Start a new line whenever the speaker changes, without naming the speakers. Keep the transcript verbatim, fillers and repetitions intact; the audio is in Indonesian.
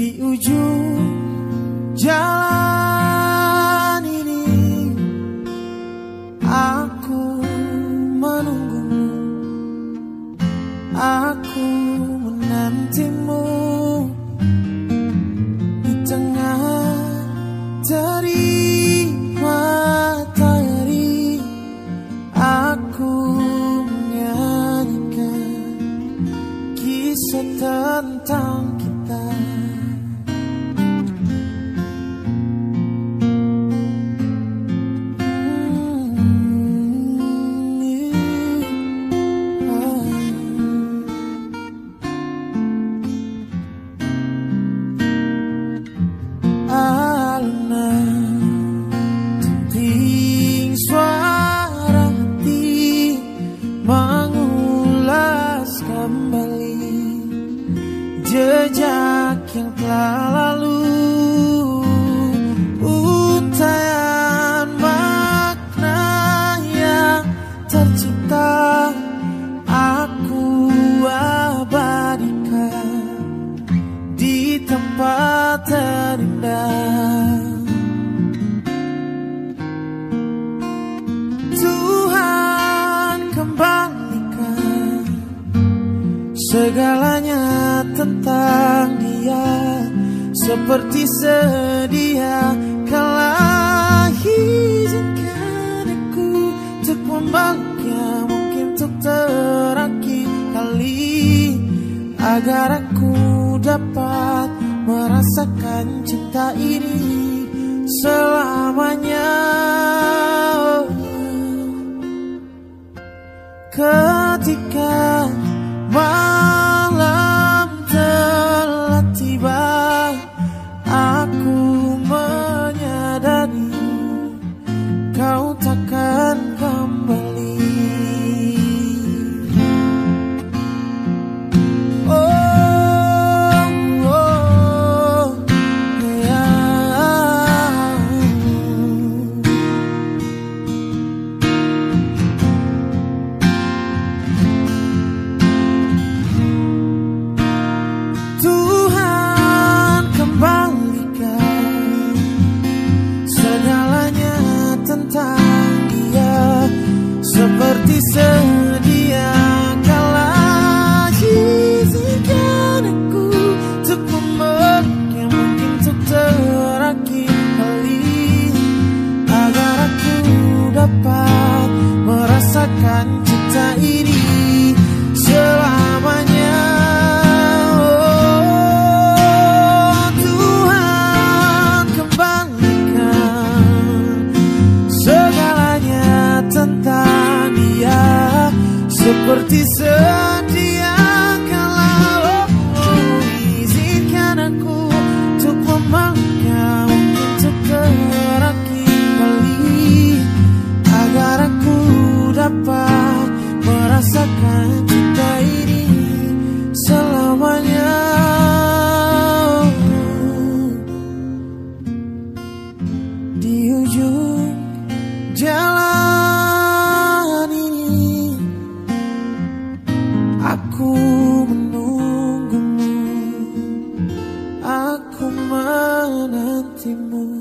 Di ujung jalan ini aku menunggumu, aku menantimu. Di tengah terik matahari aku menyanyikan kisah tentang kita. Jejak yang telah lalu, untayan makna yang tercipta, aku abadikan di tempat terindah. Tuhan kembalikan segalanya tentang dia, seperti sedia kala izinkan aku untuk membaliknya, mungkin untuk terakhir kali, agar aku dapat merasakan cinta ini selamanya. Ketika malam telah tiba, aku menyadari kau takkan kembali. Oh, oh, yeah. Tuhan kembalikan segalanya tentang dia, seperti sedia kala izinkan aku untuk memeluknya, mungkin untuk terakhir kali, agar aku dapat merasakan cinta ini selamanya. Tentang dia, seperti sedia kala, oh, oh, izinkan aku untuk memeluknya, mungkin untuk terakhir kali, agar aku dapat merasakan cinta ini selamanya. Di ujung jalan ini aku menunggumu, aku menantimu.